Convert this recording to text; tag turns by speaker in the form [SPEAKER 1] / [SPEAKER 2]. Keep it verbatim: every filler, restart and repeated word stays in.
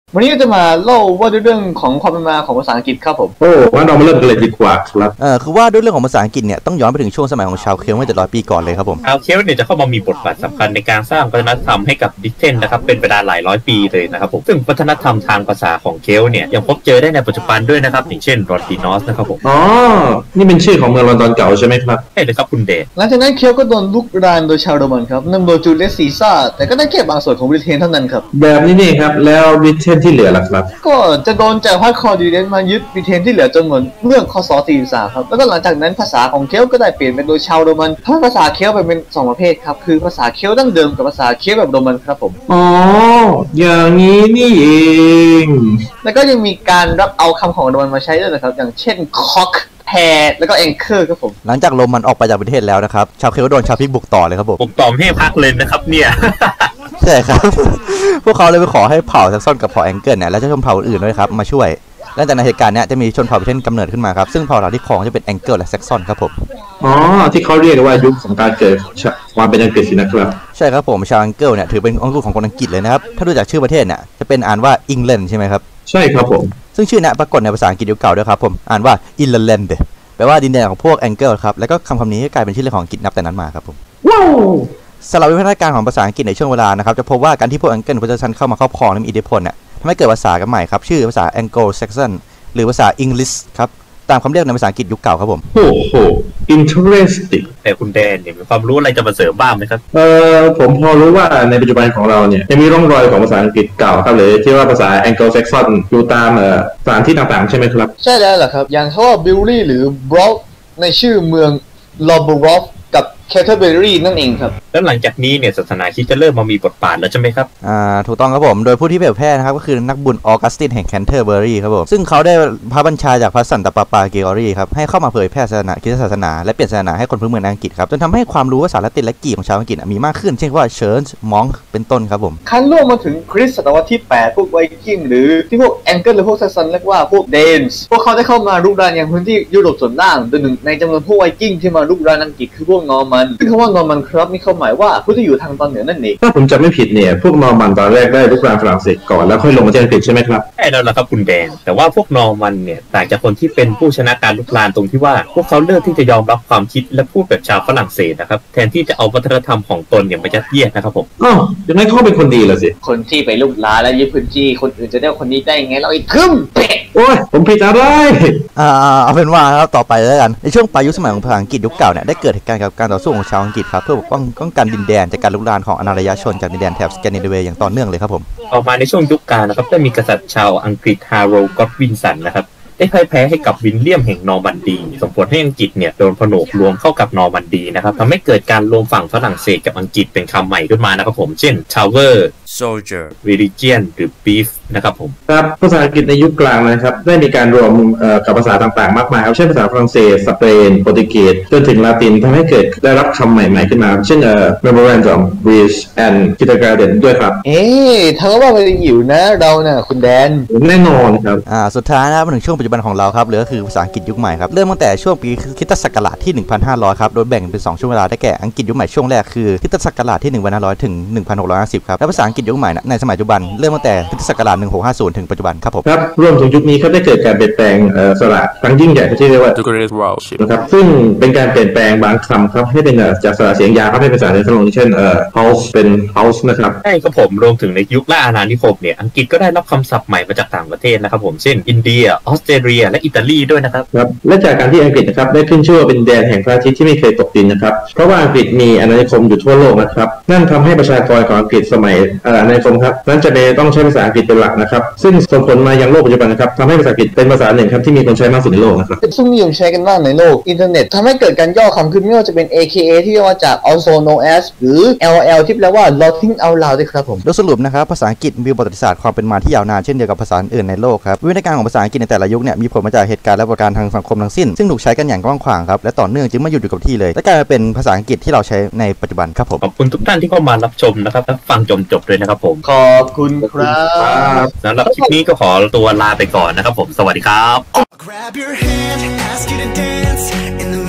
[SPEAKER 1] วันนี้เราจะมาเล่าว่าด้วยเรื่องของความเป็นมาของภาษาอังกฤษครับผม
[SPEAKER 2] โอ้งั้นเรามาเริ่มกันเลยดีกว่าครับ
[SPEAKER 3] เออคือว่าด้วยเรื่องของภาษาอังกฤษเนี่ยต้องย้อนไปถึงช่วงสมัยของชาวเคลต์เมื่อเจ็ดร้อยปีก่อนเลยครับผม
[SPEAKER 4] ชาวเคลต์เนี่ยจะเข้ามามีบทบาทสำคัญในการสร้างวัฒนธรรมให้กับดิเทนนะครับเป็นเวลาหลายร้อยปีเลยนะครับผมซึ่งวัฒนธรรมทางภาษาของเคลต์เนี่ยยังพบเจอได้ในปัจจุบันด้วยนะครับอย่างเช่นรอนตินอสนะครับผม
[SPEAKER 2] อ๋อนี่เป็นชื่อของเมืองลอนดอนเก่าใช่ไหมครับ
[SPEAKER 4] ใช่เลยครับคุณเดช
[SPEAKER 1] หลังจากนั้นเคลต์ก็โดนลุกรานโดยชาวโรมันครับนำโดยจูเลียสซีซ่าแต่ก็ได้แค่บางส่วนของบริเตนเท่านั้นครับ
[SPEAKER 2] แบบนี้นี่ครับแล้วบริเตนที่เหลือล่ะครับ
[SPEAKER 1] ก็จะโดนจากพรรคคอร์ดิเนนมายึดบริเตนที่เหลือจนหมดเมื่อคศสี่สิบสามครับแล้วก็หลังจากนั้นภาษาของเคลต์ก็ได้เปลี่ยนเป็นโดยชาวโรมันทั้งภาษาเคลต์เป็นสองประเภทครับคือภาษาเคลต์ดั้งเดิมกับภาษาเคลต์แบบโรมันครับผม
[SPEAKER 2] อ๋ออย่างนี้นี่เอง
[SPEAKER 1] แล้วก็ยังมีการรับเอาคำของโรมันมาใช้ด้วยนะครับอย่างเช่น cock แพรแล้วก็ anchor ครับผม
[SPEAKER 3] หลังจากโรมันออกไปจากประเทศแล้วนะครับชาวเคลต์โดนชาวพิกบุกต่อเลยครับผม
[SPEAKER 4] บุกต่อให้พักเลยนะครับเนี่ย
[SPEAKER 3] ใช่ครับพวกเขาเลยไปขอให้เผ่าแซกซอนกับเผ่าแองเกิลเนี่ยและชนเผ่าอื่นด้วยครับมาช่วยและจากในเหตุการณ์นี้จะมีชนเผ่าประเทศกำเนิดขึ้นมาครับซึ่งเผ่าเหล่าที่ครองจะเป็นแองเกิลและแซกซอนครับผม
[SPEAKER 2] อ๋อที่เขาเรียกว่ายุคของการเกิดความเป็นอังกฤษสินะครับ
[SPEAKER 3] ใช่ครับผมชาวแองเกิลเนี่ยถือเป็นองค์ของคนอังกฤษเลยนะครับถ้าดูจากชื่อประเทศเนี่ยจะเป็นอ่านว่าอังกฤษใช่ไหมครับ
[SPEAKER 2] ใช่ครับผม
[SPEAKER 3] ซึ่งชื่อนี้ปรากฏในภาษาอังกฤษยุคเก่าด้วยครับผมอ่านว่าอินแลนด์แปลว่าดินแดนของพวกแองเกิลครับแล้วก็คำคำนี้กลายเป็นชื่อเล่นของอังกฤษนับแต่นั้นมาครับผม
[SPEAKER 2] ว้าว
[SPEAKER 3] สำหรับวิวัฒนาการของภาษาอังกฤษในช่วงเวลานะครับจะพบว่าการที่พวกแองเกิลพวกชันเข้ามาครอบครองและมีอิทธิพลเนี่ยทำให้เกิดภาษากันใหม่ครับชื่อภาษาแองโกลแซกซอนหรือภาษาอังกฤษครับตามคำเรียกในภาษาอังกฤษยุคเก่าครับผม
[SPEAKER 2] โอ้โห interesting
[SPEAKER 4] แต่คุณแดนเนี่ยมีความรู้อะไรจะมาเสริมบ้างไหมครับ
[SPEAKER 2] เอ่อผมพอรู้ว่าในปัจจุบันของเราเนี่ยยังมีร่องรอยของภาษาอังกฤษเก่าครับหรือที่ว่าภาษาแองโกลแซกซอนอยู่ตามเอ่อสถานที่ต่างๆใช่ไหมครับ
[SPEAKER 1] ใช่แล้วแหละครับอย่างเขาว่าบิลลี่หรือบล็อกในชื่อเมืองลอบบรอฟกับแคเทอร์เบอรี่นั่นเองครับ
[SPEAKER 4] แล้วหลังจากนี้เนี่ยศาสนาคริสต์จะเริ่มมามีบทบาทแล้วใช่ไหมครับ
[SPEAKER 3] อ่าถูกต้องครับผมโดยผู้ที่เผยแพร่นะครับก็คือนักบุญออกัสตินแห่งแคนเทอร์เบอรี่ครับผมซึ่งเขาได้พระบัญชาจากพระสันตะปาปาเกอรี่ครับให้เข้ามาเผยแพร่ศาสนาคริสตศาสนาและเปลี่ยนศาสนาให้คนพื้นเมืองอังกฤษครับจนทำให้ความรู้ภาษาละตินและกรีกของชาวอังกฤษมีมากขึ้นเช่นว่าเชิร์ชมองเป็นต้นครับผม
[SPEAKER 1] ขั้นล่วงมาถึงคริสต์ศตวรรษที่แปดพวกไวกิ้งหรือที่พวกแองเกิลหรือพวกแซกซอนเรียกว่าพวกเดนส์พวกเขาได้เข้ามารุกรานยังพื้นที่ยุโรปส่วนล่างโดยหนึ่งในจำนวนพวกไวกิ้งที่มารุกรานอังกฤษคือพวกนอร์มันซึ่งคำว่านอร์มันครับมีความหมายว่าผู้ที่อยู่ทางตอนเหนือนั่นเอง
[SPEAKER 2] ถ้าผมจำไม่ผิดเนี่ยพวกนอร์มันตอนแรกได้รุกรานฝรั่งเศสก่อนแล้วค่อยลงมาที่อังกฤษใช่ไหมครับ
[SPEAKER 4] ใช่แล้วล่ะครับคุณแดนแต่ว่าพวกนอร์มันเนี่ยต่างจากคนที่เป็นผู้ชนะการรุกรานตรงที่ว่าพวกเขาเลือกที่จะยอมรับความคิดและพูดแบบชาวฝรั่งเศสนะครับแทนที่จะเอาวัฒนธรรมของตนเนี่ยมายัดเยียดนะครับผม
[SPEAKER 2] อ๋ออย่างนั้นเขาเป็นคนดีเหรอสิ
[SPEAKER 1] คนที่ไปรุกรานและยึดพื้นที่คนอื่นจะได้คนนี้ได้ไงเราไอ้คึมเป็ด
[SPEAKER 2] โอ้ยผมผิดอะไร
[SPEAKER 3] อ่าเอาเป็นว่าครับต่อไปแล้วกันในช่วงปลายยุคสมัยของภาษาอังกฤษยุคเก่าเนี่ยได้เกิดเหตุการณ์กับการต่อสู้ของชาวอังกฤษครับเพื่อปกป้องป้องกันดินแดนจากการลุกรานของอารยชนจากดินแดนแถบสแกนดิเนเวียอย่างต่อเนื่องเลยครับผม
[SPEAKER 4] ออกมาในช่วงยุคกลางนะครับได้มีกษัตริย์ชาวอังกฤษฮาโรลด์ก็อดวินสันนะครับได้พ่ายแพ้ให้กับวิลเลียมแห่งนอร์มันดีส่งผลให้อังกฤษเนี่ยโดนผนวกรวมเข้ากับนอร์มันดีนะครับทำให้เกิดการรวมฝั่งฝรั่งเศสกับอังกฤษเป็นคำใหม่ขึ้นมานะครับผมเช่น Tower Soldier Religion หรือ Beef นะครับผม
[SPEAKER 2] ครับภาษาอังกฤษในยุคกลางนะครับได้มีการรวมกับภาษาต่างๆมากมายครับเช่นภาษาฝรั่งเศสสเปนโปรตุเกสจนถึงลาตินทำให้เกิดได้รับคำใหม่ๆขึ้นมาเช่นเอ่อ Memorandum Bridge and Kindergarten ด้วยครับ
[SPEAKER 1] เอ๊ะทั้งว่าไปอยู่นะเราน่ะคุณแดน
[SPEAKER 2] แน่นอนครับ
[SPEAKER 3] อ่าสุดท้ายนะมาถึงช่วงปัจจุบันของเราครับเหลือคือภาษาอังกฤษยุคใหม่ครับเริ่มตั้งแต่ช่วงปีคริสตศักราชที่หนึ่งพันห้าร้อยครับโดยแบ่งเป็นสองช่วงเวลาได้แก่อังกฤษยุคใหม่ช่วงแรกคือคริสตศักราชที่หนึ่งพันห้าร้อยถึงหนึ่งพันหกร้อยห้าสิบครับและภาษาอังกฤษยุคใหม่ในสมัยปัจจุบันเริ่มตั้งแต่คริสตศักราชหนึ่งพันหกร้อยห้าสิบถึงปัจจุบันครับผม
[SPEAKER 2] ครับรวมถึงยุคนี้เขาได้เกิดการเปลี่ยนแปลงเอ่อสระครั้งยิ่งใหญ่ที่เรียกว่า The Great Warship นะครับซึ่งเป็นการเปลี่ยนแปลงบางคำครับให้เป็นจากสระเสียงยาวครับให้เป็นสระเสียงสั้นเช่นเอ่อ house เป็น house นะครับ
[SPEAKER 4] ใช่ครับผมรวมถึงในยุคล่าอาณานิคมเนี่ยอังกฤษก็ได้รับคำศัพท์ใหม่มาจากต่างประเทศนะครับผมเช่นอินเดียออสเตรเลียและอิตาลีด้วยนะครับ
[SPEAKER 2] ครับและจากการที่อังกฤษนะครับได้ขึ้นชื่อว่าเป็นแดนแห่งพระอาทิตย์ที่ไม่เคยตกดินนะครับเพราะว่าอังกฤษมีอาณานิคมอยู่ทั่วโลกนะครับนั่นทำให้ประชากรของอังกฤษสมัยอาณานิคมครับนั้นจะต้องใช้ภาษาอังกฤษเป็นหลักนะครับซึ่งส่งผลมายังโลกปัจจุบันนะครับทำให้ภาษาอังกฤษเป็นภาษาหนึ่งครับที่มีคนใช้มากสุดในโลกนะครับ
[SPEAKER 1] ซึ่งนิยมใช้กันมากในโลกอินเทอร์เน็ตทำให้เกิดการย่อคำขึ้นไม่ว่าจะเป็น เอ เค เอ ที่ย่อมาจาก also known as หรือ แอล แอล ที่แปลว่า Laughing out loud ด้วยครับผม
[SPEAKER 3] โดยสรุปนะครับภาษาอังกฤษมีประวัติศาสตร์ความเป็นมาที่ยาวนานเช่นเดียวกับภาษาอื่นในโลกครับวิธีการของภาษาอังกฤษในแต่ละยุคเนี่ยมีผลมาจากเหตุการณ์และประการทางสังคมทั้งสิ้นซึ่งถูกใช้กันอย่างกว้างขวางครับและต่อเนื่องจึงไม่หยุดอยู่กับที่เลยและกลายมาเป็นภาษาอังกฤษที่เราใช้ในปัจจุบันครับผม
[SPEAKER 4] ขอบคุณทุกท่านที่เข้ามารับชมนะครับและฟังจนจบเลยนะครับผม
[SPEAKER 1] ขอบคุณครับ
[SPEAKER 4] สำหรับคลิปนี้ก็ขอตัวลาไปก่อนนะครับผมสวัสดีครับ